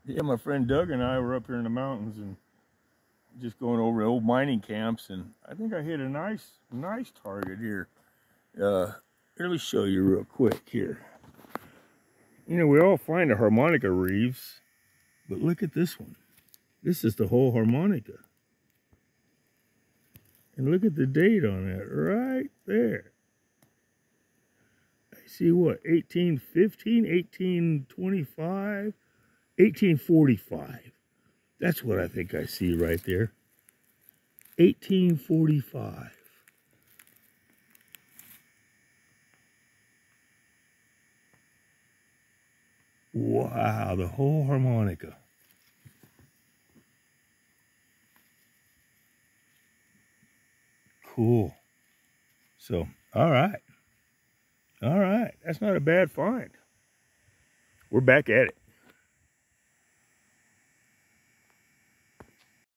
Yeah, my friend Doug and I were up here in the mountains and just going over the old mining camps, and I think I hit a nice target here. Let me show you real quick here. You know, we all find the harmonica reefs, but look at this one. This is the whole harmonica. And look at the date on that right there. I see what, 1815, 1825, 1845. That's what I think I see right there. 1845. Wow, the whole harmonica. Cool. So, all right. All right. That's not a bad find. We're back at it.